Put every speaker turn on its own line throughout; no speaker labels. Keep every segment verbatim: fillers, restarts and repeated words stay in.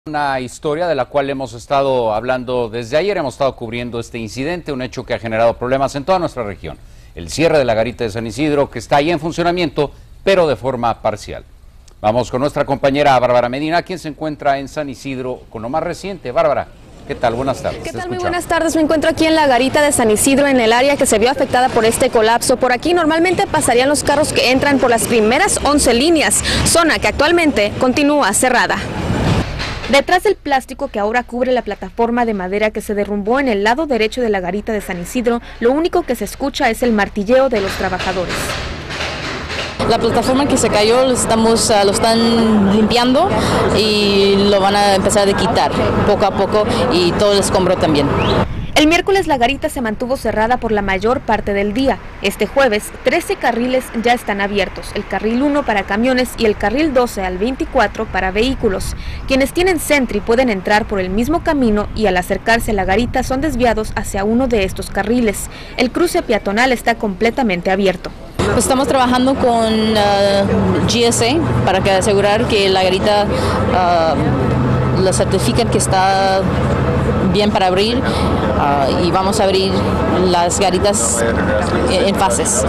Una historia de la cual hemos estado hablando desde ayer, hemos estado cubriendo este incidente, un hecho que ha generado problemas en toda nuestra región. El cierre de la garita de San Isidro, que está ahí en funcionamiento, pero de forma parcial. Vamos con nuestra compañera Bárbara Medina, quien se encuentra en San Isidro con lo más reciente. Bárbara, ¿qué tal? Buenas tardes.
¿Qué tal? Muy buenas tardes. Me encuentro aquí en la garita de San Isidro, en el área que se vio afectada por este colapso. Por aquí normalmente pasarían los carros que entran por las primeras once líneas, zona que actualmente continúa cerrada. Detrás del plástico que ahora cubre la plataforma de madera que se derrumbó en el lado derecho de la garita de San Isidro, lo único que se escucha es el martilleo de los trabajadores.
La plataforma que se cayó lo, estamos, uh, lo están limpiando y lo van a empezar a quitar poco a poco, y todo el escombro también.
El miércoles la garita se mantuvo cerrada por la mayor parte del día. Este jueves, trece carriles ya están abiertos, el carril uno para camiones y el carril doce al veinticuatro para vehículos. Quienes tienen Sentry pueden entrar por el mismo camino y al acercarse a la garita son desviados hacia uno de estos carriles. El cruce peatonal está completamente abierto.
Pues estamos trabajando con uh, G S A para que asegurar que la garita uh, la certifiquen que está bien para abrir, uh, y vamos a abrir las garitas en fases.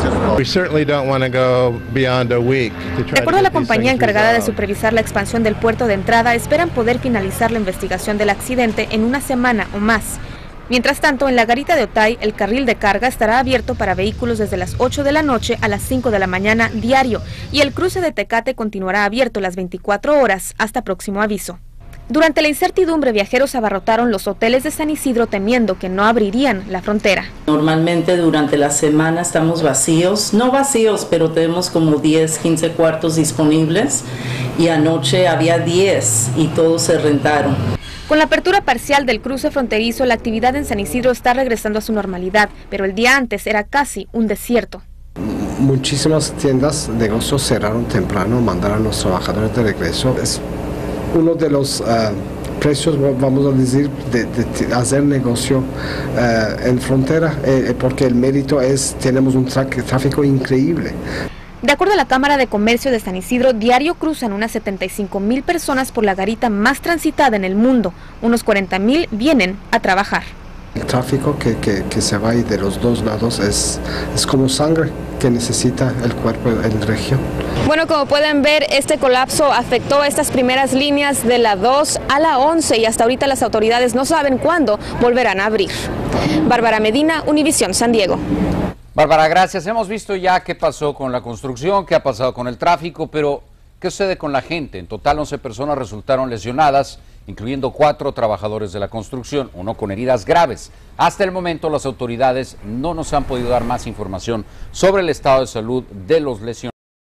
De acuerdo a la compañía encargada de supervisar la expansión del puerto de entrada, esperan poder finalizar la investigación del accidente en una semana o más. Mientras tanto, en la garita de Otay, el carril de carga estará abierto para vehículos desde las ocho de la noche a las cinco de la mañana diario, y el cruce de Tecate continuará abierto las veinticuatro horas hasta próximo aviso. Durante la incertidumbre, viajeros abarrotaron los hoteles de San Isidro temiendo que no abrirían la frontera.
Normalmente durante la semana estamos vacíos, no vacíos, pero tenemos como diez, quince cuartos disponibles, y anoche había diez y todos se rentaron.
Con la apertura parcial del cruce fronterizo, la actividad en San Isidro está regresando a su normalidad, pero el día antes era casi un desierto.
Muchísimas tiendas, negocios cerraron temprano, mandaron a los trabajadores de regreso. Es uno de los uh, precios, vamos a decir, de, de hacer negocio uh, en frontera, eh, porque el mérito es, tenemos un tráfico increíble.
De acuerdo a la Cámara de Comercio de San Isidro, diario cruzan unas setenta y cinco mil personas por la garita más transitada en el mundo. Unos cuarenta mil vienen a trabajar.
El tráfico que, que, que se va ahí de los dos lados es, es como sangre que necesita el cuerpo en la región.
Bueno, como pueden ver, este colapso afectó estas primeras líneas de la dos a la once y hasta ahorita las autoridades no saben cuándo volverán a abrir. Bárbara Medina, Univisión San Diego.
Bárbara, gracias. Hemos visto ya qué pasó con la construcción, qué ha pasado con el tráfico, pero ¿qué sucede con la gente? En total, once personas resultaron lesionadas, incluyendo cuatro trabajadores de la construcción, uno con heridas graves. Hasta el momento, las autoridades no nos han podido dar más información sobre el estado de salud de los lesionados.